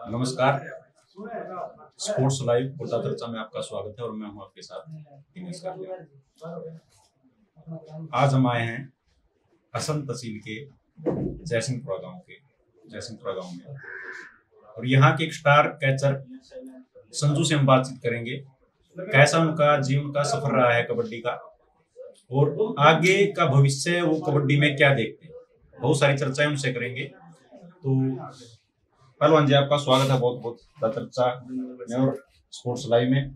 नमस्कार। Sports live Kota चर्चा में आपका स्वागत है और मैं हूं आपके साथ दिनेश कार्य। आज हम आए हैं असम तहसील के जयसिंहपुरा गांव में और यहाँ के एक स्टार कैचर संजू से हम बातचीत करेंगे। कैसा उनका जीवन का सफर रहा है कबड्डी का और आगे का भविष्य वो कबड्डी में क्या देखते हैं, बहुत सारी चर्चाएं उनसे करेंगे। तो पहलवान जी, आपका स्वागत है बहुत बहुत चर्चा में और स्पोर्ट्स लाइव में।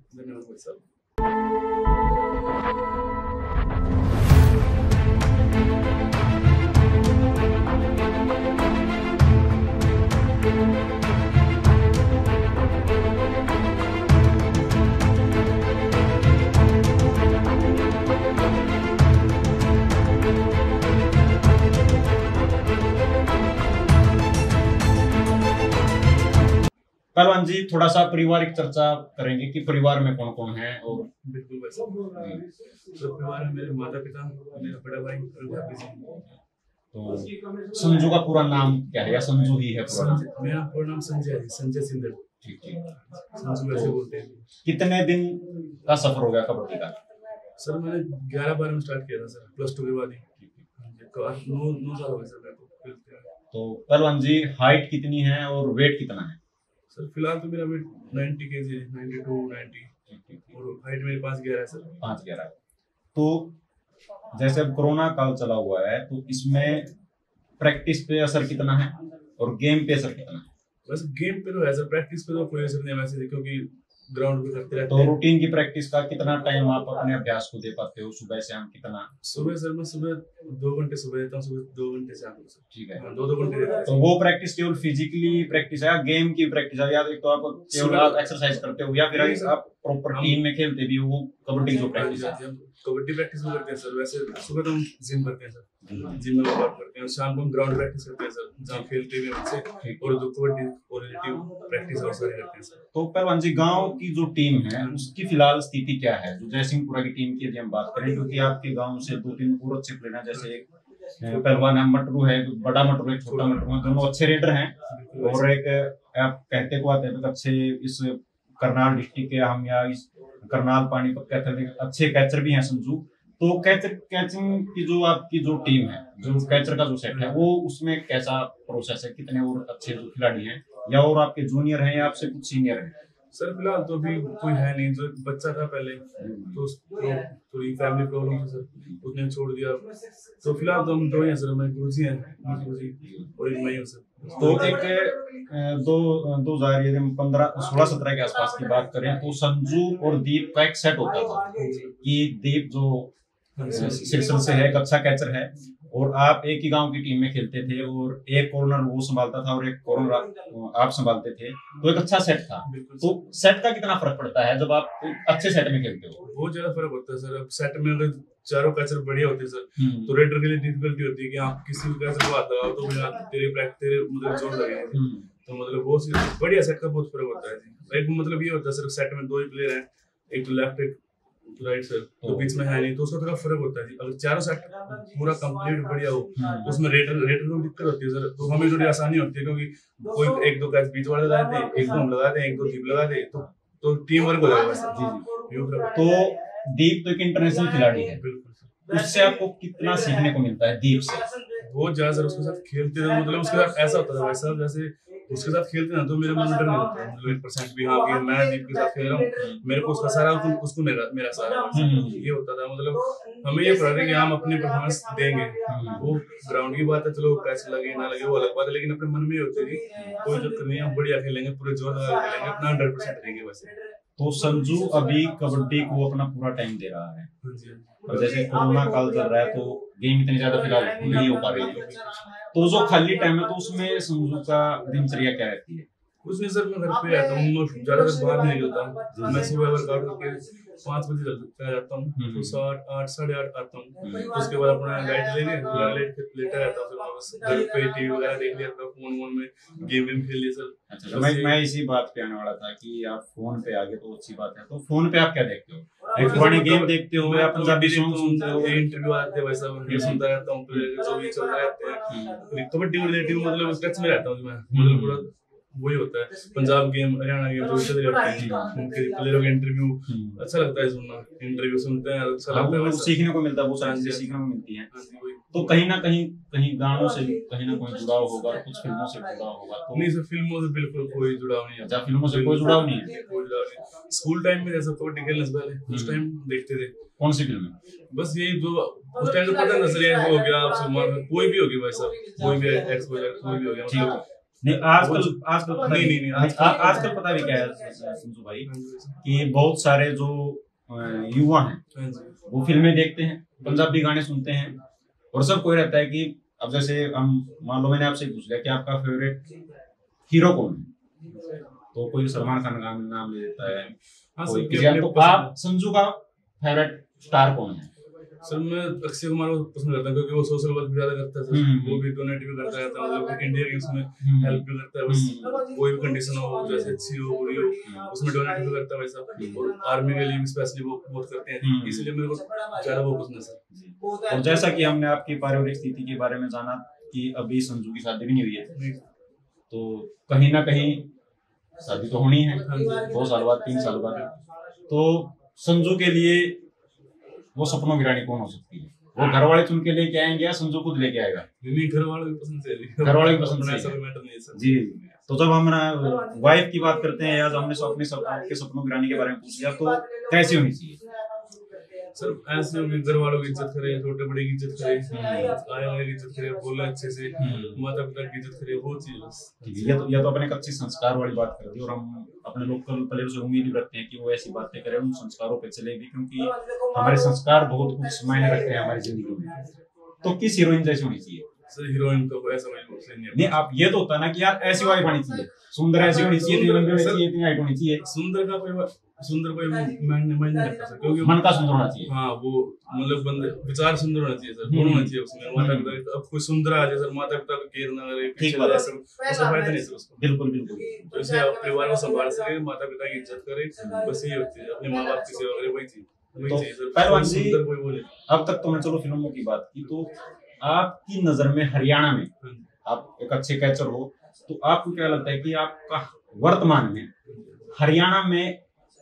पहलवान जी, थोड़ा सा पारिवारिक चर्चा करेंगे कि परिवार में कौन कौन है। और बिल्कुल वैसा तो परिवार में मेरे माता पिता, मेरा बड़ा भाई और भाभी जी। तो संजू का पूरा नाम क्या है या संजू ही है पूरा? मेरा पूरा नाम संजय है, संजय सिंधर। ठीक ठीक। संजू ऐसे बोलते हैं। कितने दिन का सफर हो गया कबड्डी का? सर मैंने 11-12 में स्टार्ट किया था सर, +2 के बाद ही। 9 साल हो गए सर मेरे को खेलते हैं। तो पहलवान जी, हाइट कितनी है और वेट कितना है? सर फिलहाल तो मेरा वेट 90 kg है, 92-90 और हाइट मेरे 5'11" है सर। 5'11". तो जैसे अब कोरोना काल चला हुआ है तो इसमें प्रैक्टिस पे असर कितना है और गेम पे असर कितना है? बस गेम पे तो है सर, प्रैक्टिस पे तो कोई असर नहीं है वैसे, क्योंकि ग्राउंड पे करते रहते तो हैं। रूटीन की प्रैक्टिस का कितना टाइम आप अपने अभ्यास को दे पाते हो? सुबह से हम कितना? सुबह सर मैं सुबह 2 घंटे सुबह देता हूँ, सुबह 2 घंटे शाम को सर। ठीक है। 2 घंटे देता तो वो प्रैक्टिस केवल फिजिकली प्रैक्टिस है या गेम की प्रैक्टिस है, या एक तो आप केवल आप एक्सरसाइज करते हो या फिर आप प्रॉपर टीम में खेलते भी हो? वो कबड्डी की जो प्रैक्टिस है, कबड्डी प्रैक्टिस भी करते हैं सर। वैसे सुबह तो हम जिम करते हैं सर, जिम में वर्कआउट करते हैं। शाम को हम ग्राउंड प्रैक्टिस करते हैं सर, जहाँ खेलते हुए बच्चे और जो कबड्डी और रिलेटिव प्रैक्टिस और सारी करते हैं सर। तो पहलवान जी, गांव की जो टीम है उसकी फिलहाल स्थिति क्या है? जो जयसिंहपुरा की टीम की यदि हम बात करें, क्योंकि आपके गांव से 2-3 और अच्छे प्लेयर हैं, जैसे एक पहलवान है मटरू है, बड़ा मटरू है, छोटा मटरू है, दोनों अच्छे रेडर हैं। और एक आप कहते को आते हैं अच्छे इस करनाल डिस्ट्रिक्ट के हम या इस करनाल पानीपत कहते हैं अच्छे कैचर भी हैं संजू। तो कैचिंग की जो आपकी जो टीम है, जो कैचर का जो सेट है, वो उसमें कैसा प्रोसेस है? कितने और अच्छे जो खिलाड़ी हैं या और आपके जूनियर हैं या आपसे कुछ सीनियर हैं? सर फिलहाल तो अभी कोई है नहीं। जो बच्चा था पहले तो उसको थोड़ी फैमिली प्रॉब्लम थी सर, उसने छोड़ दिया। तो फिलहाल तो हम 2 ही हैं सर, मैं गुरुजी हैं और एक मैं हूँ सर। तो एक 2015-16-17 के आसपास की बात करें तो संजू और दीप का एक सेट होता था कि दीप जो सिरसल से है, एक अच्छा कैचर है और आप एक ही गांव की टीम में खेलते थे और एक कॉर्नर वो संभालता था और एक कॉर्नर आप संभालते थे, तो एक अच्छा सेट था। तो सेट का कितना फर्क पड़ता है जब आप अच्छे सेट में खेलते हो? बहुत ज्यादा फर्क होता है सर। अब सेट में अगर चारों कैचर बढ़िया होते हैं सर, तो रेडर के लिए डिफिकल्टी होती है कि आप किसी भी कैचर को आता तो तेरे मतलब जोर लगेगा। तो मतलब बहुत बढ़िया सेट का बहुत फर्क होता है। एक मतलब ये होता है सर, सेट में 2 ही प्लेयर हैं, एक तो लेफ्ट एक राइट सर, तो बीच में है नहीं, तो उसका थोड़ा फर्क होता है। अगर चारों सेट पूरा कंप्लीट बढ़िया हो तो उसमें रेडर को दिक्कत होती है सर। तो हमें थोड़ी आसानी होती है, क्योंकि कोई 1-2 कैच बीच वाले लगा देते, 1-2 हम लगा दें, 1-2 दीप लगा दे, तो टीम वर्क हो जाएगा सर। जी। तो दीप तो एक इंटरनेशनल खिलाड़ी है, उससे आपको कितना सीखने को मिलता है? दीप से बहुत ज्यादा सर। उसके साथ खेलते थे, मतलब उसके साथ ऐसा होता था वैसा, जैसे उसके साथ खेलते ना तो मेरे मन में डर नहीं होता, मतलब 1% भी हाँ कि मैं दीप के साथ खेल रहा हूँ, मेरे को उसका सारा, उसको मेरा सारा, ये होता था। मतलब हमें ये पता था कि हम अपनी परफॉर्मेंस देंगे। वो ग्राउंड की बात है, चलो कैच लगे ना लगे वो अलग बात है, लेकिन अपने मन में होती थी कोई दिक्कत नहीं, हम बढ़िया खेलेंगे, पूरे जोर लगा खेलेंगे, अपना 100% देंगे वैसे। तो संजू अभी कबड्डी को अपना पूरा टाइम दे रहा है और जैसे कोरोना काल चल रहा है तो गेम इतनी ज्यादा फिलहाल नहीं हो पा रही है, तो जो खाली टाइम है तो उसमें संजू का दिनचर्या क्या रहती है? कुछ नहीं सर, मैं घर पे रहता हूँ, ज्यादातर बाहर नहीं निकलता हूँ। मैं सुबह वर्कआउट करके 5 बजे चला जाता हूँ, तो 8 साढ़े 8 आता हूँ। उसके बाद अपना लाइट लेके लेटा रहता हूँ। घर पे टीवी वगैरह देख लिया, फोन में गेम खेल लिया सर। अच्छा, मैं इसी बात पे आने वाला था कि आप फोन पे आ गए तो अच्छी बात है। तो फोन पे आप क्या देखते हो? पुराने गेम देखते हो या पंजाबी सॉन्ग सुनते हो? इंटरव्यू आते हैं वैसा मैं सुनता रहता हूँ, जो भी चल रहा है। कबड्डी रिलेटिव मतलब टच में रहता हूँ मैं, मतलब पूरा वही होता है। पंजाब गेम, हरियाणा गेम जो चल रहे हैं उनके प्लेयरों के इंटरव्यू अच्छा लगता है सुनना, इंटरव्यू सुनते हैं अच्छा लगता है, सीखने को मिलता है, वो सारी चीजें सीखने को मिलती है। तो कहीं ना कहीं गानों से कहीं ना कहीं जुड़ाव होगा, कुछ फिल्मों से जुड़ाव होगा? तो नहीं सर, फिल्मों से बिल्कुल कोई जुड़ाव नहीं है। अच्छा, फिल्मों से कोई जुड़ाव नहीं है? कोई जुड़ाव नहीं। स्कूल टाइम में जैसा कबड्डी खेलने से पहले उस टाइम देखते थे। कौन सी फिल्म? बस यही जो उस टाइम तो पता नजरिया हो गया, आपसे कोई भी होगी भाई साहब, कोई भी एक्सपोजर कोई भी हो गया मतलब। नहीं आजकल पता नहीं आजकल पता भी क्या है संजू भाई कि बहुत सारे जो युवा हैं वो फिल्में देखते हैं, पंजाबी गाने सुनते हैं, और सब कोई रहता है कि अब जैसे हम मान लो मैंने आपसे पूछ लिया कि आपका फेवरेट हीरो कौन है, तो कोई सलमान खान का नाम ले देता है, कोई किसी, तो आप संजू का फेवरेट स्टार कौन है? सर मैं अक्षय कुमार को पसंद करता हूँ क्योंकि वो सोशल वर्क भी ज्यादा करता है सर, वो भी डोनेट भी करता रहता है, मतलब इंडिया गेम्स में हेल्प भी करता है, बस कोई भी कंडीशन हो जैसे अच्छी हो बुरी हो उसमें डोनेट भी करता है वैसा, और आर्मी के लिए भी स्पेशली वो बहुत करते हैं, इसलिए मेरे को ज्यादा वो पसंद है सर। और जैसा कि हमने आपकी पारिवारिक स्थिति के बारे में जाना कि अभी संजू की शादी भी नहीं हुई है, तो कहीं ना कहीं शादी तो होनी है 2 साल बाद 3 साल बाद, तो संजू के लिए वो सपनों की रानी कौन हो सकती है? वो घर वाले चुन के लेके आएंगे या संजू खुद लेके आएगा? नहीं, घर वालों की पसंद से, घर वालों की पसंद से मैटर नहीं है सर जी। तो जब हम वाइफ की बात करते हैं या जब हमने अपने सपनों की रानी के बारे में पूछ लिया, तो कैसी होनी चाहिए सर? ऐसे होगी घर वालों की इज्जत करे, छोटे बड़े की इज्जत करे, आए वाले की इज्जत करे, बोले अच्छे से, माता पिता की इज्जत करे, वो चीज बस। ये तो अपने अच्छी संस्कार वाली बात कर दी, और हम अपने लोकल प्लेयर से उम्मीद रखते हैं कि वो ऐसी बातें करें, उन संस्कारों पे चलेगी, क्योंकि हमारे संस्कार बहुत कुछ मायने रखते हैं हमारी जिंदगी में। तो किस हीरोइन जैसी होनी चाहिए? सर हीरोइन तो ऐसा नहीं, आप ये तो होता ना कि यार ऐसी वाइफ होनी चाहिए, सुंदर ऐसी होनी चाहिए, इतनी लंबी होनी चाहिए, इतनी हाइट होनी चाहिए। सुंदर कोई मैं नहीं लगता सर, क्योंकि मन का सुंदर होना चाहिए। हाँ, वो मतलब बंदे विचार सुंदर होना चाहिए सर, गुण होना चाहिए उसमें। माता पिता, अब कोई सुंदर आ जाए सर, माता पिता को केयर ना करे, ठीक बात है सर, उसका फायदा नहीं सर उसको। बिल्कुल बिल्कुल, जैसे आप परिवार को संभाल सके, माता पिता की इज्जत करे, बस यही होती है, अपने माँ बाप की सेवा करे, वही चीज। तो पहलवान जी, अब तक तो मैं चलो फिल्मों की बात की, तो आपकी नजर में हरियाणा में आप एक अच्छे कैचर हो, तो आपको क्या लगता है कि आपका वर्तमान में हरियाणा में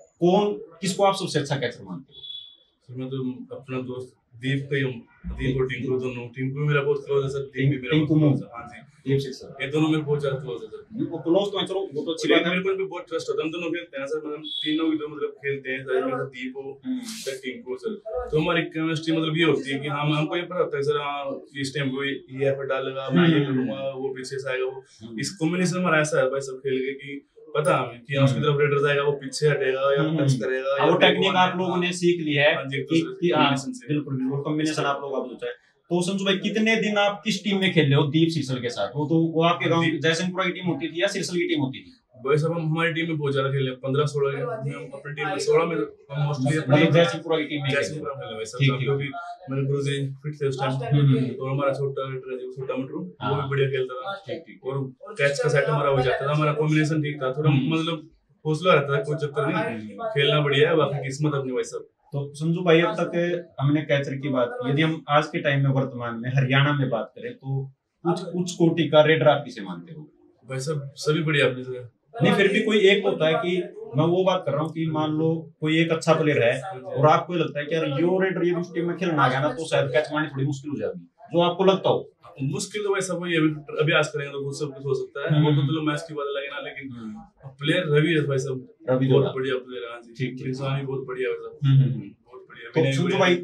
किसको आप सबसे अच्छा कैचर मानते हो? मैं तो अपना दोस्त दीप और टिंकू, दोनों, टिंकू मेरा बहुत क्लोज है सर, दीप भी मेरा बहुत क्लोज है। हाँ जी, दीप सिंह सर, ये दोनों मेरे बहुत ज्यादा क्लोज है सर। वो क्लोज तो है, चलो वो तो अच्छी बात है, मेरे को बहुत ट्रस्ट होता है, हम दोनों खेलते हैं सर, मतलब तीनों की मतलब खेलते हैं सर, मेरा दीप हो सर, टिंकू सर, तो हमारी केमिस्ट्री मतलब ये होती है कि हमको ये पता होता है सर, हाँ इस टाइम को ये एफर्ट डालेगा, मैं ये करूंगा, वो पीछे से आएगा, वो इस कॉम्बिनेशन हमारा ऐसा है भाई सब खेल के कि पता हमें कि उसकी तरफ रेडर जाएगा, वो पीछे हटेगा या टच करेगा, वो टेक्निक आप लोगों ने सीख ली है कि बिल्कुल बिल्कुल कॉम्बिनेशन आप लोग आप है। तो संजू भाई, कितने दिन आप किस टीम में खेल रहे हो दीप सिरसल के साथ? वो आपके गांव जयसिंहपुरा की टीम होती थी या सिरसल की टीम होती थी? भाई साहब, हम हमारी टीम में बहुत ज्यादा खेले, 15-16 हम अपनी टीम में 16 में हम मोस्टली अपनी जयसिंहपुरा की टीम में जयसिंहपुरा खेले भाई साहब, क्योंकि मेरे गुरुजी फिट थे उस टाइम, और हमारा छोटा मटरू वो भी बढ़िया खेलता था, और कैच का सेट हमारा हो जाता था, हमारा कॉम्बिनेशन ठीक था, थोड़ा मतलब हौसला रहता है, कोई चक्कर नहीं, खेलना बढ़िया है, बाकी किस्मत अपनी भाई साहब। तो संजू भाई, अब तक हमने कैचर की बात की, यदि हम आज के टाइम में वर्तमान में हरियाणा में बात करें तो उच्च कोटि का रेडर आप किसे मानते हो? भाई साहब सभी बढ़िया अपनी जगह, नहीं फिर भी कोई एक होता है कि मैं वो बात कर रहा हूँ कि मान लो कोई एक अच्छा प्लेयर है और आपको लगता है कि यार यो रेडर ये टीम में खेलना आ गया ना तो शायद कैच मारनी थोड़ी मुश्किल हो जाएगी, जो आपको लगता हो? मुश्किल तो वैसा वही अभ्यास करेंगे तो बहुत सब कुछ हो सकता है, वो तो चलो मैच की बात लगे ना, लेकिन प्लेयर रवि है भाई साहब, रवि बहुत बढ़िया प्लेयर है। हाँ जी, ठीक, इंसान बहुत बढ़िया है साहब, बहुत बढ़िया। तो संजू भाई,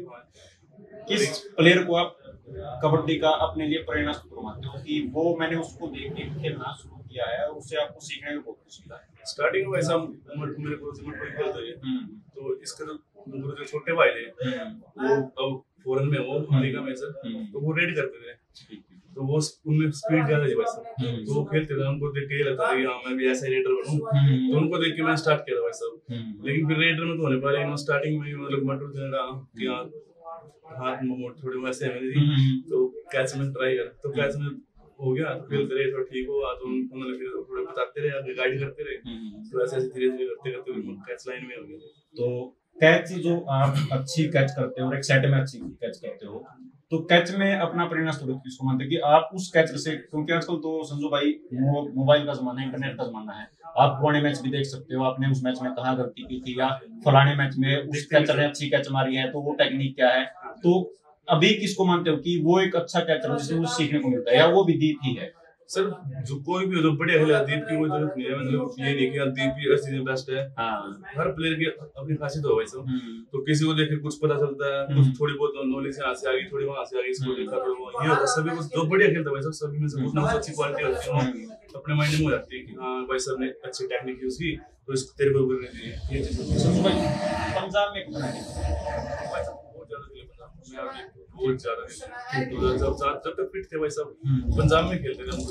किस प्लेयर को आप कबड्डी का अपने लिए प्रेरणा स्रोत मानते हो कि वो मैंने उसको देख के खेलना शुरू किया है, उससे आपको सीखने में बहुत कुछ मिला है? स्टार्टिंग में वैसा मेरे को खेलते थे, तो इसका जो छोटे भाई थे वो अब फॉरेन में हो अमेरिका में सर, तो वो रेड करते थे, तो वो उनमें स्पीड ज्यादा है वैसा, तो वो खेलते थे, उनको देख के लगता था कि हाँ मैं भी ऐसा रेडर बनूं, तो उनको देख के मैं स्टार्ट किया था वैसा। लेकिन फिर रेडर में तो होने पाया, लेकिन स्टार्टिंग में मतलब मटरू देना कि हाँ हाथ में थोड़े वैसे है, तो कैच में ट्राई कर, तो कैच में हो गया, तो खेलते रहे, तो ठीक हुआ, तो उन्होंने फिर थोड़ा बताते रहे, आगे गाइड करते रहे, तो ऐसे धीरे धीरे करते करते कैच लाइन में हो गया। तो कैच जो आप अच्छी कैच करते हो और एक सेट में अच्छी कैच करते हो, तो कैच में अपना प्रेरणा स्रोत किसको मानते हैं कि आप उस कैचर से, क्योंकि आजकल तो संजू भाई मोबाइल का जमाना है, इंटरनेट का जमाना है, आप पुराने मैच भी देख सकते हो, आपने उस मैच में कहाँ गलती की थी या फलाने मैच में उस कैचर ने अच्छी कैच मारी है तो वो टेक्निक क्या है। तो अभी किसको मानते हो कि वो एक अच्छा कैचर है जिससे वो सीखने को मिलता है, या वो भी दीप ही है? सर जो कोई भी हो जो बढ़िया खेला, दीप की कोई जरूरत नहीं है, मतलब ये नहीं कि दीप ही हर चीज में बेस्ट है। हर प्लेयर की अपनी खासियत हो भाई साहब। तो किसी को देख के कुछ पता चलता है, कुछ थोड़ी बहुत नॉलेज यहाँ से आ गई, थोड़ी वहां से आ गई, इसको देखा तो ये होता है। सभी को जो बढ़िया खेलता है भाई साहब, सभी में से कुछ ना कुछ अच्छी क्वालिटी होती है, अपने माइंड में हो जाती है कि हाँ भाई साहब ने अच्छी टेक्निक यूज की तो इसको तेरे को करनी चाहिए, ये चीज होती है। पंजाब में कितना बहुत ज्यादा जब तक फिट थे भाई साहब पंजाब में खेलते थे हम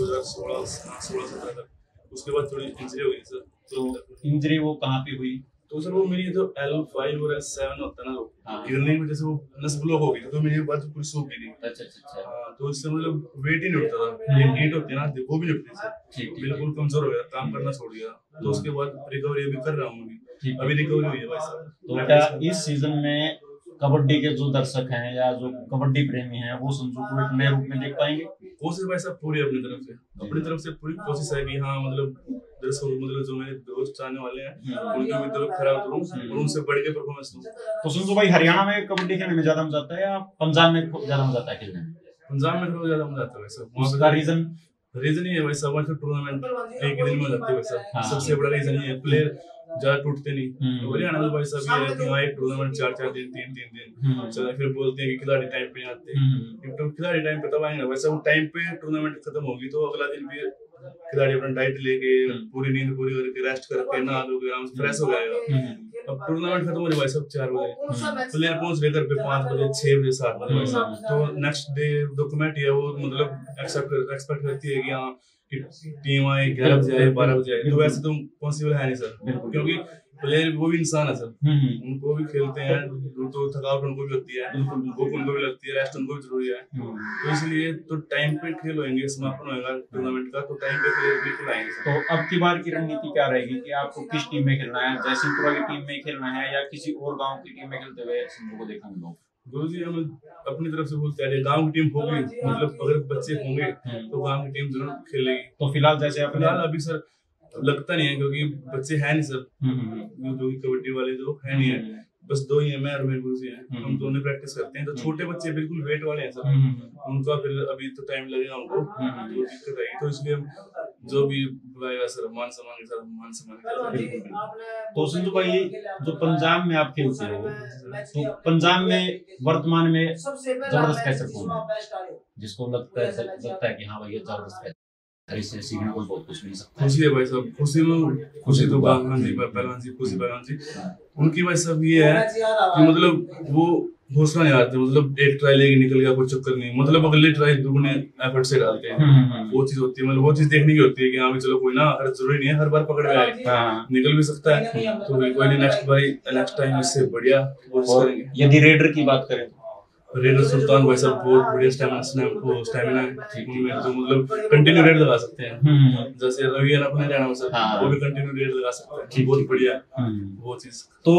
2016-17 तक। उसके बाद थोड़ी इंजरी हो गई सर। तो इंजरी वो कहाँ पे हुई? तो सर वो मेरी जो L5 और L7 होता है ना, गिरने की वजह से वो नस ब्लॉक हो गई, तो मेरी बात पूरी सूख गई थी। अच्छा। हाँ, तो इससे मतलब वेट ही नहीं उठता था, हीट होती है ना वो भी नहीं उठती सर, बिल्कुल कमजोर हो गया, काम करना छोड़ दिया। तो उसके बाद रिकवरी अभी कर रहा हूँ, अभी रिकवरी हुई है भाई साहब। तो क्या इस सीजन में कबड्डी के जो दर्शक हैं या जो कबड्डी प्रेमी हैं वो संजू को एक नए रूप में देख पाएंगे? कोशिश भाई साहब पूरी अपनी तरफ से पूरी कोशिश है कि हाँ मतलब दर्शक मतलब जो मेरे दोस्त आने वाले हैं उनकी भी तरफ खराब करूं और उनसे बढ़ के परफॉर्मेंस दूं। तो संजू भाई हरियाणा में कबड्डी खेलने में ज्यादा मजा आता है या पंजाब में ज्यादा मजा आता है खेलने में? पंजाब में थोड़ा ज्यादा मजा आता है वैसे। उसका रीजन ही है वैसा, वहाँ टूर्नामेंट एक ही दिन में हो जाती है वैसा, सबसे बड़ा रीजन ये है। प्लेयर ज्यादा टूटते नहीं। हरियाणा में भाई साहब ये है कि हाँ एक टूर्नामेंट 4-4 दिन 3-3 दिन चला, फिर बोलते हैं कि खिलाड़ी टाइम पे नहीं आते। तो खिलाड़ी टाइम पे तब आएंगे, वैसा वो टाइम पे टूर्नामेंट खत्म होगी तो अगला दिन भी खिलाड़ी अपना डाइट लेके पूरी नींद पूरी करके रेस्ट करके नहा धो के आराम से फ्रेश हो जाएगा। अब टूर्नामेंट खत्म हो जाए भाई साहब 4 बजे, प्लेयर पहुंच रहे घर पे 5 बजे 6 बजे 7 बजे भाई साहब। तो नेक्स्ट डे जो कमेटी है वो मतलब एक्सपेक्ट करती है कि हाँ कि टीम आए 11 बजे आए 12 बजे आए, तो वैसे तो पॉसिबल है नहीं सर, क्योंकि प्लेयर वो भी इंसान है सर, उनको भी खेलते हैं तो थकावट उनको भी होती है, भूख उनको भी लगती है, रेस्ट उनको भी जरूरी है। तो इसलिए तो टाइम पे खेल होंगे, समापन होगा टूर्नामेंट का, तो टाइम पे प्लेयर बिल्कुल आएंगे। तो अब की बार की रणनीति क्या रहेगी कि आपको किस टीम में खेलना है? जयसिंहपुरा की टीम में खेलना है या किसी और गाँव की टीम में खेलते हुए संजू को देखेंगे लोग? गुरु जी हम अपनी तरफ से बोलते हैं गांव की टीम होगी, मतलब अगर बच्चे होंगे तो गांव की टीम जरूर खेलेगी। तो फिलहाल जैसे फिलहाल अभी सर लगता नहीं है क्योंकि बच्चे हैं नहीं सर, जो कबड्डी वाले जो है नहीं है, बस 2 ही है, मैं और मेरे गुरु जी हैं, हम दोनों प्रैक्टिस करते हैं। तो छोटे बच्चे बिल्कुल वेट वाले हैं सर, उनका फिर अभी तो टाइम लगेगा उनको, तो दिक्कत आएगी। तो इसलिए जो भी बुलाएगा सर मान सम्मान के साथ मान सम्मान। तो संजू भाई जो पंजाब में आप खेलते हो, तो पंजाब में वर्तमान में जबरदस्त कैचर कौन है जिसको लगता है कि हाँ भाई ये जबरदस्त कैचर, इससे सीखने को बहुत कुछ मिल सकता है? खुशी है भाई साहब, खुशी तो पहलवान जी उनकी भाई साहब ये है कि मतलब वो हौसला नहीं आते, मतलब एक ट्राई लेके निकल गया कोई चक्कर नहीं, मतलब अगले ट्राई दुगने एफर्ट से डालते हैं, वो चीज होती है। मतलब वो चीज देखने की होती है कि हाँ चलो कोई ना, अगर जरूरी नहीं है हर बार पकड़ में आए, निकल भी सकता है, तो कोई नहीं नेक्स्ट टाइम इससे बढ़िया कोशिश करेंगे। यदि रेडर की बात करें, रेडर सुल्तान भाई साहब बहुत बढ़िया स्टैमिना है उनमें, तो मतलब कंटिन्यू रेड लगा सकते हैं। जैसे रवि है अपने हरियाणा में सर, वो भी कंटिन्यू रेड लगा सकते हैं, बहुत बढ़िया वो चीज। तो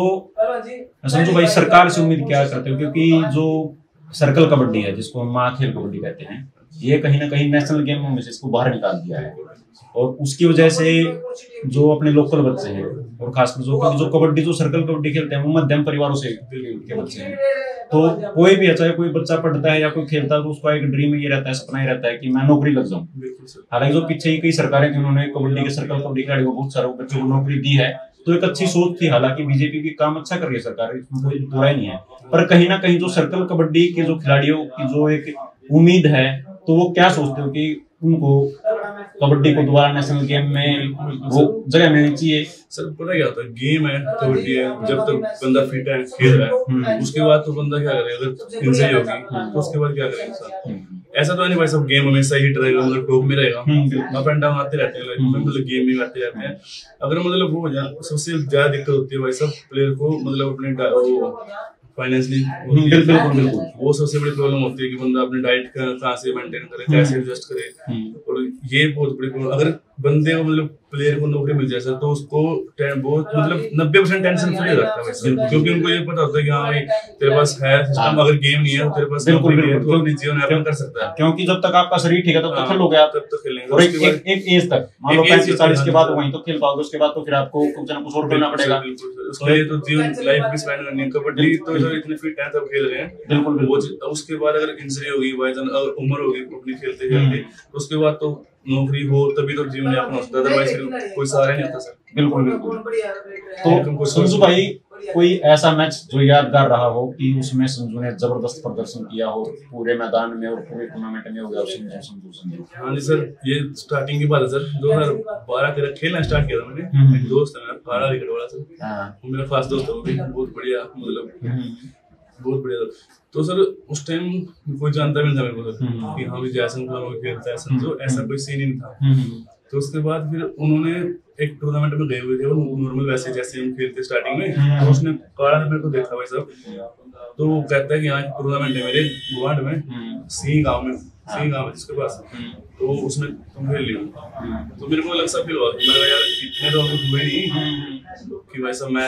संजू भाई सरकार से उम्मीद क्या करते हो, क्योंकि जो सर्कल कबड्डी है जिसको हम खेल कबड्डी कहते हैं, ये कहीं ना कहीं नेशनल गेमों में से इसको बाहर निकाल दिया है, और उसकी वजह से जो अपने लोकल बच्चे हैं और खासकर जो कबड्डी जो सर्कल कबड्डी खेलते हैं वो मध्यम परिवारों से के बच्चे हैं। तो कोई भी चाहे कोई बच्चा पढ़ता है या कोई खेलता है तो उसका एक ड्रीम ये रहता है, सपना ही रहता है कि मैं नौकरी लग जाऊं। हालांकि जो पीछे ही कई सरकारें थी उन्होंने कबड्डी के सर्कल कबड्डी खिलाड़ी को बहुत सारे बच्चों को नौकरी दी है, तो एक अच्छी सोच थी। हालांकि बीजेपी भी काम अच्छा कर रही है सरकार, इसमें कोई बुराई नहीं है, पर कहीं ना कहीं जो सर्कल कबड्डी के जो खिलाड़ियों की जो एक उम्मीद है, तो वो क्या सोचते हो कि उनको कबड्डी को दोबारा नेशनल गेम में वो जगह मिलनी चाहिए? सर पता क्या होता है, गेम है कबड्डी है, जब तक बंदा फिट है खेल रहा है उसके बाद तो बंदा क्या करेगा, अगर इंजरी होगी तो उसके बाद क्या करेगा सर? ऐसा तो नहीं भाई साहब गेम हमेशा हिट रहेगा, मतलब टॉप में रहेगा, अप एंड डाउन आते रहते हैं, मतलब गेम में आते रहते हैं। अगर मतलब वो हो जाए, सबसे ज्यादा दिक्कत होती है भाई साहब प्लेयर को, मतलब अपने फाइनेंशियली बिल्कुल वो सबसे बड़ी प्रॉब्लम होती है कि बंदा अपने डाइट का कहाँ से मेंटेन करे, कैसे एडजस्ट करे, और ये बहुत बड़ी प्रॉब्लम। अगर बंदे को मतलब प्लेयर को नौकरी मिल जाए सर तो उसको बहुत मतलब 90% टेंशन फ्री रहता है सर, क्योंकि उनको ये पता होता है कि हाँ भाई तेरे पास है सिस्टम, अगर गेम नहीं है तो तेरे पास बिल्कुल नहीं है तो अपने जीवन यापन कर सकता है, क्योंकि जब तक आपका शरीर ठीक है तब तक खेलोगे आप, तब तक खेलेंगे और एक एज तक, मान लो 35-40 के बाद वहीं तो खेल पाओगे, उसके बाद तो फिर आपको कुछ ना कुछ और करना पड़ेगा। उसके लिए तो जीवन लाइफ भी स्पेंड करनी है। कबड्डी तो जो इतने फिट हैं तब खेल रहे हैं, बिल्कुल। उसके बाद अगर इंजरी होगी, बाय चांस उम्र होगी अपनी खेलते खेलते, उसके बाद तो नौकरी हो तभी तो जीवन यापन हो सकता है, अदरवाइज कोई सहारा नहीं होता सर। बिल्कुल बिल्कुल। तो संजू भाई कोई ऐसा मैच जो यादगार रहा हो कि उसमें संजू ने जबरदस्त प्रदर्शन किया हो पूरे मैदान में और पूरे टूर्नामेंट में, हो गया संजू? हाँ जी सर, ये स्टार्टिंग की बात है सर, 2012-13 खेलना स्टार्ट किया था मैंने। एक दोस्त है मेरा काला क्रिकेट वाला सर, वो मेरा खास दोस्त है, वो भी बहुत बढ़िया, मतलब बहुत बढ़िया। तो सर उस टाइम कोई जानता भी नहीं था मेरे को सर कि हाँ भी जैसन खेलता है संजू, ऐसा कोई सीन ही नहीं था। तो उसके बाद फिर उन्होंने एक टूर्नामेंट में गए हुए थे, वो नॉर्मल वैसे जैसे हम खेलते स्टार्टिंग में, तो उसने काला ने मेरे को देखा भाई साहब, तो वो कहता है कि यहाँ टूर्नामेंट है मेरे गुवाहाटी में, सी गांव में जिसके पास, तो उसमें तुम खेल लियो। तो मेरे को लगता फील हुआ, मैं यार इतने तो हुए नहीं कि भाई साहब मैं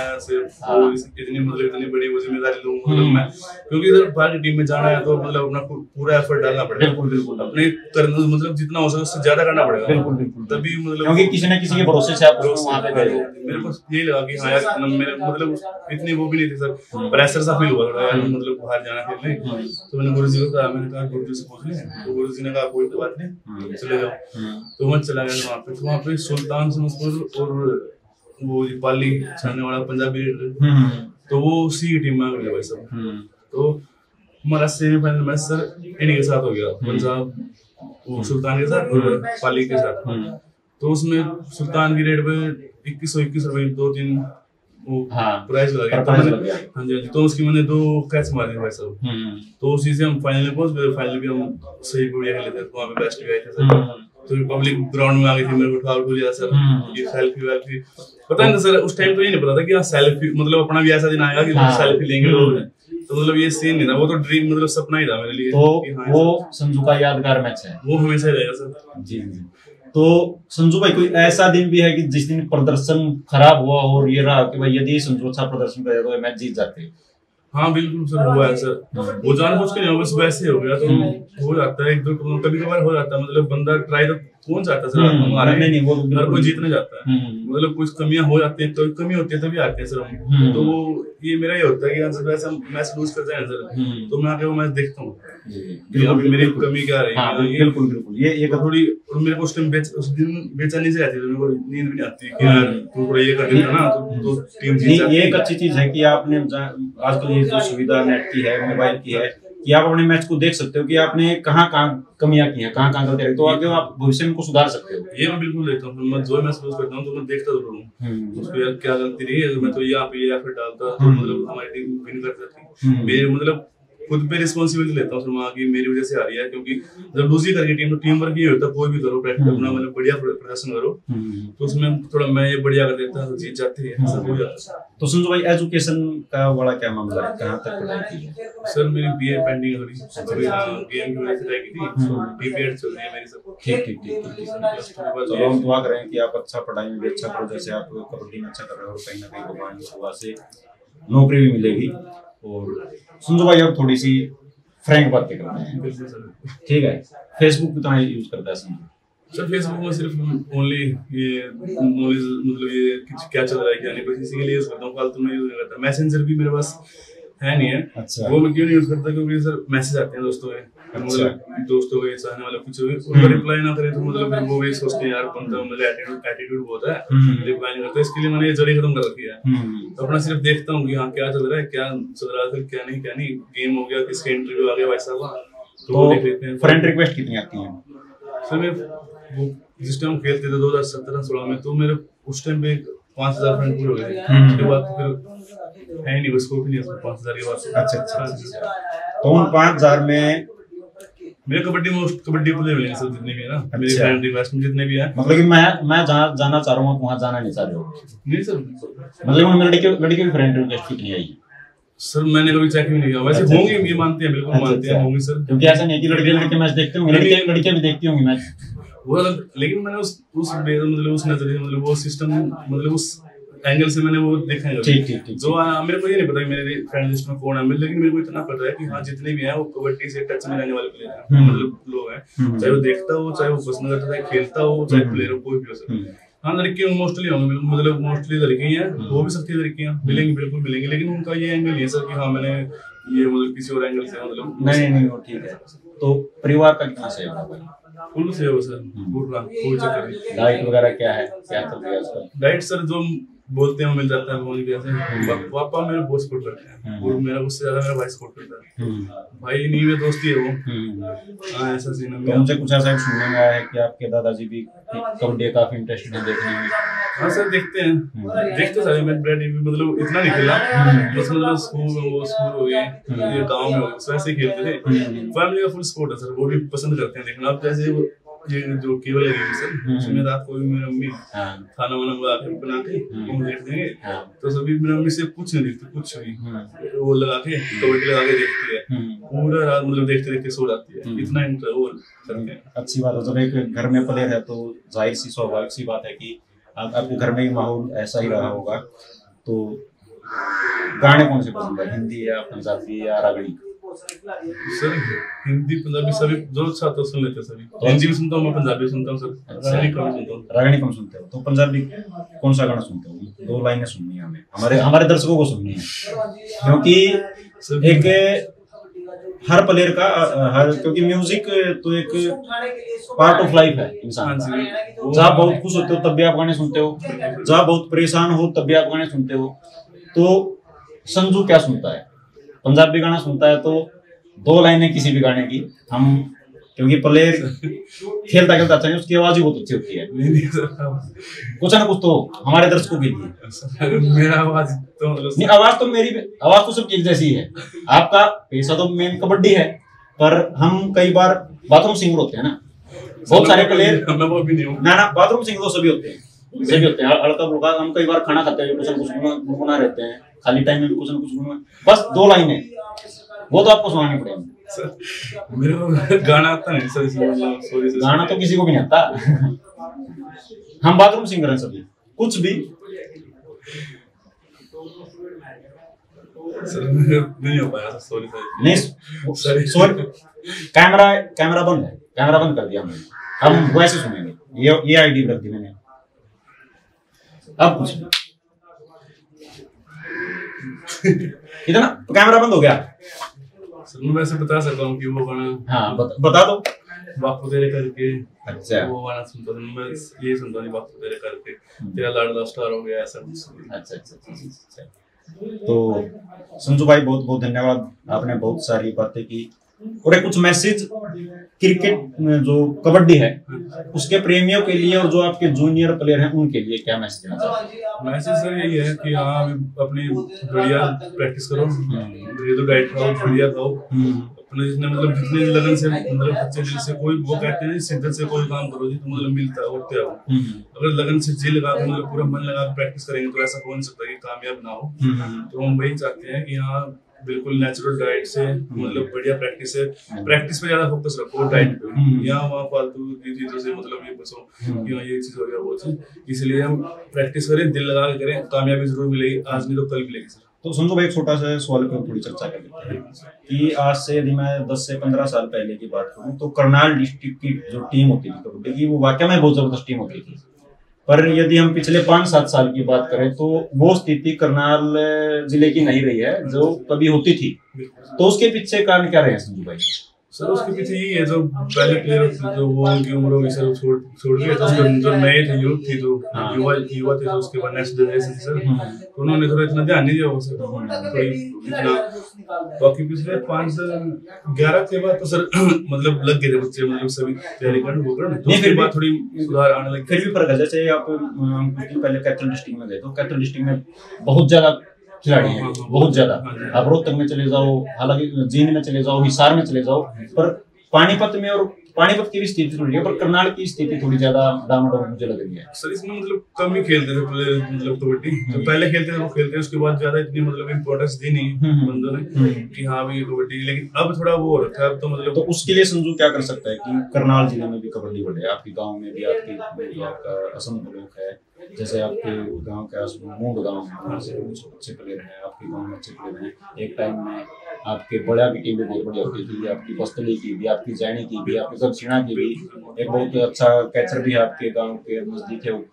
सिर्फ इतनी मतलब इतनी बड़ी वो जिम्मेदारी लूँ, मतलब मैं, क्योंकि इधर बाहर की टीम में जाना है तो मतलब अपना पूरा एफर्ट डालना पड़ेगा, बिल्कुल अपने करना, मतलब जितना हो सके उससे ज्यादा करना पड़ेगा, बिल्कुल तभी मतलब, क्योंकि किसी न किसी के भरोसे से आप वहां पे गए। मेरे को यही लगा कि हाँ यार मेरे मतलब इतनी वो भी नहीं थी सर, प्रेशर सा फील हुआ यार, मतलब बाहर जाना खेलने। तो मैंने गुरुजी को कहा, मैंने कहा गुरुजी से पूछ ले, तो गुरुजी ने कहा कोई बात नहीं चले जाओ। तो मैं चला गया वहाँ पे, तो वहाँ पे सुल्तान समसपुर और वो पाली छाने वाला पंजाबी, तो वो उसी की टीम में आ गया भाई साहब। तो हमारा सेमीफाइनल मैच सर इन्हीं के साथ हो गया, पंजाब वो सुल्तान के साथ और पाली के साथ। तो उसमें सुल्तान की रेट पे 2121 रुपए 2-3 वो प्राइस लगा गया। हाँ जी, तो उसकी मैंने 2 कैच मारे भाई साहब। तो उसी से हम फाइनल में पहुंच गए, फाइनल भी हम सही बढ़िया खेले थे, वहाँ पे बेस्ट भी आए थे सर। तो पब्लिक ग्राउंड में आ गई थी, मेरे को उठा लिया सर, ये सेल्फी वेल्फी पता नहीं था सर उस टाइम, तो ये नहीं पता था कि हाँ सेल्फी मतलब अपना भी ऐसा दिन आएगा कि सेल्फी लेंगे लोग, तो मतलब ये सीन नहीं था, वो तो ड्रीम मतलब सपना ही था मेरे लिए। तो वो संजू का यादगार मैच है, वो हमेशा रहेगा सर। जी जी। तो संजू भाई कोई ऐसा दिन भी है कि जिस दिन प्रदर्शन खराब हुआ और ये रहा कि भाई यदि संजू अच्छा प्रदर्शन करेगा तो मैच जीत जाते? हाँ बिल्कुल सर, हुआ है सर, वो जानबूझ के नहीं, बस वैसे हो गया, तो हो जाता है एक दो, कभी कभार हो जाता है, मतलब बंदा ट्राई तो कौन चाहता है सर, नहीं वो हर कोई जीतना चाहता है, मतलब कुछ कमियां हो जाती है, तो कमी होती है तभी आते हैं सर हम। तो वो ये मेरा ये होता है कि जब ऐसा मैच लूज कर जाए सर, तो मैं आके वो मैच देखता हूँ मेरी कमी क्या रही, बिल्कुल बिल्कुल। ये थोड़ी मेरे को उस टाइम उस दिन बेचैनी से आती है, मेरे को नींद भी नहीं आती कि यार तू थोड़ा ये कर देता ना तो टीम जीत जाती है। ये एक अच्छी चीज है कि आपने आजकल ये जो सुविधा नेट की है, मोबाइल की है, कि आप अपने मैच को देख सकते हो कि आपने कहाँ कमियां की हैं, कहाँ गलतियां की, तो आगे आप भविष्य में सुधार सकते हो। ये मैं बिल्कुल देखता हूँ, मैं जो मैच करता हूँ तो मैं देखता जरूर हूँ उसको, यार क्या गलती रही है, मैं तो यहाँ पे ये एफर्ट डालता तो मतलब हमारी टीम विन कर सकती। मेरे मतलब खुद पे रिस्पॉन्सिबिलिटी लेता हूँ वहाँ की, मेरी वजह से आ रही है, क्योंकि जब लूज ही करके टीम, तो टीम वर्क ही होता है, कोई भी करो प्रैक्टिस अपना मतलब बढ़िया प्रदर्शन करो, तो उसमें थोड़ा मैं ये बढ़िया कर देता तो जीत जाते हैं, सब हो जाता है। तो संजू भाई एजुकेशन का बड़ा क्या मामला है, कहाँ तक पढ़ाई की है? सर मेरी बीए पेंडिंग हो रही है, गेम की वजह से रह गई थी, बीपीएड चल रही है मेरी सब। ठीक। चलो हम दुआ करें कि आप अच्छा पढ़ाई में भी अच्छा करो, जैसे आप कबड्डी में अच्छा कर रहे हो, कहीं ना कहीं भगवान की दुआ से नौकरी भी मिलेगी। और संजू भाई अब थोड़ी सी फ्रैंक बातें करते हैं, ठीक है? फेसबुक कितना यूज करता है संजू? सर फेसबुक में सिर्फ ओनली ये नॉलेज, मतलब ये क्या चल रहा है क्या नहीं, बस इसी के लिए यूज करता हूँ, फालतू में यूज नहीं करता। मैसेंजर भी मेरे पास है नहीं है। अच्छा। वो मैं क्यों नहीं यूज करता, क्योंकि सर मैसेज आते हैं दोस्तों के, मतलब दोस्तों के चाहने वाले कुछ उनका रिप्लाई ना करे तो मतलब वो भी सोचते हैं यार बंदा मतलब एटीट्यूड बहुत है, रिप्लाई नहीं करता। इसके लिए मैंने ये जरिए खत्म कर रखी है, तो अपना सिर्फ देखता हूँ कि हाँ क्या चल रहा है, क्या चल रहा है, क्या नहीं, गेम हो गया, किसका इंटरव्यू आ गया वैसा हुआ, तो देख लेते हैं। फ्रेंड रिक्वेस्ट कितनी आती है? सर मैं जिस टाइम खेलते थे 2017-16 में, तो मेरे उस टाइम पे 5000 फ्रेंड पूरे हो गए थे, उसके बाद तो फिर है नहीं, स्कोप ही नहीं 5000 के बाद। अच्छा। तो उन 5000 में मेरे कबड्डी प्लेयर मिलेंगे सर, जितने भी है ना मेरे फ्रेंड रिक्वेस्ट में जितने भी है, मतलब कि मैं जहाँ जाना चाह रहा हूँ वहाँ जाना नहीं चाह रहे हो? नहीं सर, मतलब लड़के की फ्रेंड रिक्वेस्ट कितनी आई है? सर मैंने कभी चेक भी नहीं किया, वैसे होंगे, ये मानते हैं, बिल्कुल मानते हैं होंगे सर, क्योंकि ऐसा नहीं है कि लड़के मैच देखते होंगे, लड़के भी देखती होंगी मैच। वो अलग, लेकिन मैंने उस मतलब उस नजरिए मतलब वो सिस्टम मतलब उस एंगल से मैंने वो देखा है। ठीक जो मेरे को ये नहीं पता कि मेरे फ्रेंड लिस्ट में कौन है, लेकिन मेरे को इतना पता है कि हाँ जितने भी हैं वो कबड्डी से टच में रहने वाले प्लेयर हैं, मतलब लोग हैं, चाहे वो देखता हो, चाहे वो पसंद करता है, खेलता हो, चाहे प्लेयर हो, कोई भी हो सकता है। हाँ लड़के मोस्टली होंगे, मतलब मोस्टली लड़के ही हैं, वो भी सकती है लड़कियां मिलेंगी, बिल्कुल मिलेंगी, लेकिन उनका ये एंगल ये सर कि हाँ मैंने ये मतलब किसी और एंगल से मतलब नहीं वो ठीक है। तो परिवार का कितना सहयोग है? फुल से हो सर, पूरा कोई चक्कर नहीं। डाइट वगैरह क्या है, क्या चल रहा है आजकल? डाइट सर जो बोलते हैं मिल जाता है, वो नहीं कैसे। पापा मेरे बहुत सपोर्ट करते हैं, और मेरा उससे ज्यादा मेरा भाई सपोर्ट करता है। भाई नहीं में दोस्ती है वो। हाँ ऐसा सीन है। तो मुझे कुछ ऐसा सुनने में आया है कि आपके दादाजी भी कबड्डी काफी इंटरेस्टेड हैं देखने में। हाँ सर देखते हैं, देखते सारे मैच ब्रेड मतलब इतना नहीं खेला, बस मतलब स्कूल हो गए, ये गाँव में हो गए, वैसे ही खेलते थे। फैमिली का फुल सपोर्ट है सर, वो भी पसंद करते हैं देखना। अब जैसे ये जो केबल लगी सर, उसमें रात को भी मेरी मम्मी खाना वाना बना के देख देंगे, तो सभी मेरी मम्मी से कुछ नहीं देखती, कुछ नहीं, वो लगा के कबड्डी लगा के देखती है, पूरा रात मतलब देखते देखते सो जाती है, इतना इंटरेस्ट करते हैं। अच्छी बात है, जब एक घर में प्लेयर है तो जाहिर सी स्वाभाविक सी बात है कि आपके घर में ही माहौल ऐसा ही रहा होगा। तो गाने कौन से पसंद है, हिंदी या पंजाबी या रागड़ी? सर हिंदी पंजाबी सभी जो चाहते हो सुन लेते हैं सभी। तो हिंदी भी सुनता हूँ मैं, पंजाबी सुनता हूँ सर, रागड़ी कम सुनता हूँ। रागड़ी कम सुनते हो, तो पंजाबी कौन सा गाना सुनते हो? 2 लाइनें सुननी है हमें, हमारे दर्शकों को सुननी है, क्योंकि एक हर प्लेयर का क्योंकि म्यूजिक तो एक पार्ट ऑफ लाइफ है इंसान। जब आप बहुत खुश होते हो तब भी आप गाने सुनते हो, जब आप बहुत परेशान हो तब भी आप गाने सुनते हो। तो संजू क्या सुनता है? पंजाबी गाना सुनता है तो 2 लाइनें किसी भी गाने की हम, क्योंकि प्लेयर खेलता खेलता अच्छा नहीं, उसकी आवाज ही बहुत अच्छी होती है। कुछ ना कुछ तो हमारे दर्शकों के लिए। मेरा आवाज तो नहीं, आवाज तो सबकी जैसी है। आपका पैसा तो मेन कबड्डी है, पर हम कई बार बाथरूम सिंगर होते हैं ना, बहुत सारे प्लेयर। ना बाथरूम सिंगर तो सभी होते हैं, हल्का फुल्का। हम कई बार खाना खाते हैं, कुछ न कुछ गुनगुना रहते हैं, खाली टाइम में भी कुछ न कुछ गुनगुना, बस 2 लाइनें वो तो आपको सुनानी पड़ेगी। मेरे को गाना आता नहीं सर, सॉरी सर, गाना तो किसी को भी नहीं आता। हम बाथरूम सिंगर हैं सभी, कुछ भी। सर नहीं हो पाया, सॉरी सर। नहीं सॉरी, कैमरा बंद है, कैमरा बंद कर दिया हमने, हम वैसे सुनेंगे। ये आईडी रख दी मैंने। अब कुछ इतना कैमरा बंद हो गया सर। मैं वैसे बता सकता हूँ कि वो गाना, हाँ बता दो। बापू तेरे करके, अच्छा वो गाना सुनता था मैं, ये सुनता नहीं, बापू तेरे करके, तेरा लाडला स्टार हो गया, ऐसा कुछ। अच्छा। तो संजू भाई बहुत बहुत धन्यवाद, आपने बहुत सारी बातें की। और एक कुछ मैसेज क्रिकेट जो कबड्डी है उसके प्रेमियों के लिए, और जो आपके जूनियर प्लेयर हैं उनके लिए क्या मैसेज देना चाहते हैं? मैसेज सर यही है कि हाँ अपनी बढ़िया प्रैक्टिस करो, तो डाइट खाओ, बढ़िया खाओ, अपने जितने लगन से, मतलब अच्छे दिल से, कोई वो कहते हैं शिद्दत से कोई काम करो जी तो मतलब मिलता है, उठते हो। अगर लगन से जी लगा के मतलब पूरा मन लगा के प्रैक्टिस करेंगे तो ऐसा हो नहीं सकता कि कामयाब ना हो। तो हम वही चाहते हैं कि हाँ बिल्कुल नेचुरल डाइट से, मतलब बढ़िया प्रैक्टिस है, प्रैक्टिस पे ज्यादा फोकस रखो, डाइट पे। यहाँ वहाँ फालतू की चीजों से मतलब ये बसो कि हाँ ये चीज हो गया वो चीज, इसलिए हम प्रैक्टिस करें, दिल लगा के करें, कामयाबी जरूर मिलेगी, आज नहीं तो कल मिलेगी सर। तो संजू भाई एक छोटा सा सवाल पर थोड़ी चर्चा कर लेते हैं कि आज से यदि मैं 10 से 15 साल पहले की बात करूं तो करनाल डिस्ट्रिक्ट की जो टीम होती थी कबड्डी की, वो वाकई में बहुत जबरदस्त टीम होती थी। पर यदि हम पिछले 5-7 साल की बात करें तो वो स्थिति करनाल जिले की नहीं रही है जो कभी होती थी। तो उसके पीछे कारण क्या रहे संजू भाई? सर उसके पीछे यही है, जो पहले प्लेयर जो वो उनकी उम्र होगी सर, छोड़ गए, तो जो नए थे, यूथ थी, जो युवा थे, जो उसके बाद नेक्स्ट जनरेशन थी सर, तो उन्होंने थोड़ा इतना ध्यान नहीं दिया वो सर, थोड़ी इतना। बाकी पिछले 5-11 के बाद तो सर मतलब लग गए थे बच्चे, मतलब सभी तैयारी करने वो करने, तो उसके बाद थोड़ी सुधार आने लगे। फिर भी फर्क है, जैसे आप पहले कैथल डिस्ट्रिक्ट में गए तो कैथल डिस्ट्रिक्ट में बहुत ज्यादा खिलाड़ी हैं, बहुत ज्यादा। आप रोहतक में चले जाओ, हालांकि जींद में चले जाओ, हिसार में चले जाओ, पर पानीपत में और पानीपत की भी स्थिति थोड़ी है, पर करनाल की स्थिति थोड़ी ज्यादा डामाडोल मुझे लग रही है। सर इसमें मतलब कम ही खेलते थे प्लेयर, मतलब कबड्डी जो पहले खेलते थे वो खेलते, उसके बाद ज्यादा इतनी मतलब इम्पोर्टेंस दी नहीं बंदों ने कि हाँ भी कबड्डी, लेकिन अब थोड़ा वो हो रखा है अब तो मतलब। तो उसके लिए संजू क्या कर सकता है कि करनाल जिले में भी कबड्डी बढ़े, आपके गांव में भी, आपका असम ब्लॉक है, जैसे आपके गांव के आसपास मूंड गांव है, कुछ अच्छे प्लेयर हैं, आपके गांव में अच्छे प्लेयर हैं। एक टाइम में आपके बड़ा की टीम भी बहुत बढ़िया होती थी, आपकी बस्तली की भी, आपकी जैनी की भी, आपकी दक्षिणा की भी। एक बहुत अच्छा कैचर भी है आपके गांव के नजदीक है,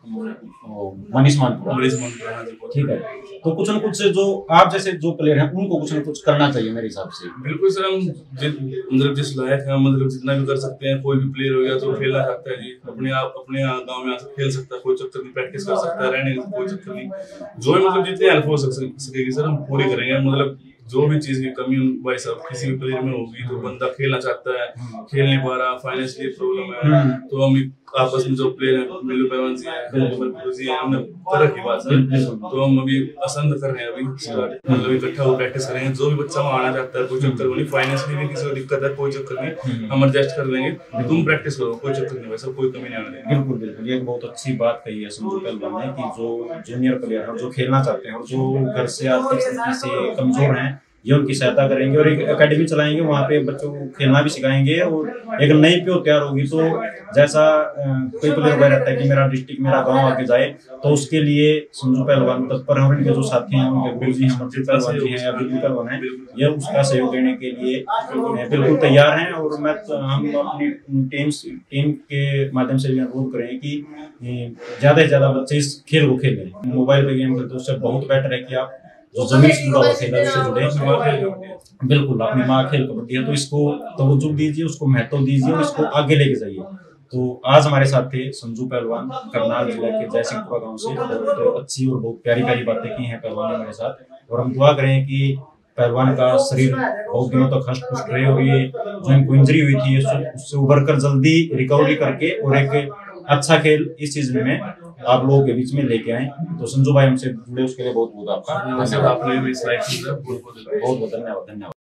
मनीष मानपुरा, ठीक है। तो कुछ न कुछ जो आप जैसे जो प्लेयर हैं उनको कुछ न कुछ करना चाहिए मेरे हिसाब से। बिल्कुल सर, हम मतलब जिस लायक है मतलब जितना भी कर सकते हैं। कोई भी प्लेयर हो गया तो खेलना चाहता है जी, अपने गांव में आकर खेल सकता है, कोई चक्कर नहीं, प्रैक्टिस कर सकता है, रहने का कोई चक्कर नहीं। जो भी मतलब जितनी हेल्प हो सकेगी सर हम पूरी करेंगे। मतलब जो भी चीज की कमी भाई साहब किसी भी प्लेयर में होगी, तो बंदा खेलना चाहता है, खेल नहीं पा रहा, फाइनेंशियली प्रॉब्लम है, तो हम आपस में जो प्लेयर है मिलू पहलवान जी है, हमने तरह की बात है, तो हम अभी पसंद कर रहे हैं, अभी मतलब इकट्ठा हो प्रैक्टिस करेंगे। जो भी बच्चा वहाँ आना चाहता है कोई चक्कर नहीं, फाइनेंशियली भी किसी को दिक्कत है कोई चक्कर नहीं, हम एडजस्ट कर लेंगे, तुम प्रैक्टिस करो कोई चक्कर नहीं, वैसा कोई कमी नहीं आने देंगे। बिल्कुल बिल्कुल, ये बहुत अच्छी बात कही है संजू पहलवान ने कि जो जूनियर प्लेयर है, जो खेलना चाहते हैं और जो घर से आर्थिक स्थिति से कमजोर हैं, ये उनकी सहायता करेंगे और एक एकेडमी चलाएंगे, वहाँ पे बच्चों को खेलना भी सिखाएंगे और एक नई प्योर तैयार होगी। तो जैसा कोई प्लेयर वह रहता है कि मेरा डिस्ट्रिक्ट मेरा गांव आगे जाए, तो उसके लिए संजू पहलवान तत्पर है और इनके जो साथी हैं, उनके गुरु जी हैं, मर्जी पहलवान जी हैं या बिल्कुल पहलवान है, ये उसका सहयोग देने के लिए बिल्कुल तैयार हैं। और हम अपनी टीम के माध्यम से भी अनुरोध करें कि ज्यादा से ज्यादा बच्चे इस खेल को खेलें। मोबाइल पे गेम खेलते उससे बहुत बेटर है कि आप जो जमीन से जुड़ा हुआ खेल है उससे जुड़े। बिल्कुल, अपनी माँ खेल कबड्डी है, तो इसको तवज्जो दीजिए, उसको महत्व दीजिए और इसको आगे लेके जाइए। तो आज हमारे साथ थे संजू पहलवान, करनाल जिला के जयसिंहपुरा गांव से। बहुत अच्छी और बहुत प्यारी प्यारी बातें की हैं पहलवान ने हमारे साथ, और हम दुआ करें कि पहलवान का शरीर बहुत दिनों तक हष्ट पुष्ट रहे और ये जो इनको इंजरी हुई थी उससे उभर कर जल्दी रिकवरी करके और एक अच्छा खेल इस सीजन में आप लोगों के बीच में लेके आए। तो संजू भाई हमसे जुड़े उसके लिए बहुत बहुत आपका धन्यवाद। बहुत बहुत धन्यवाद।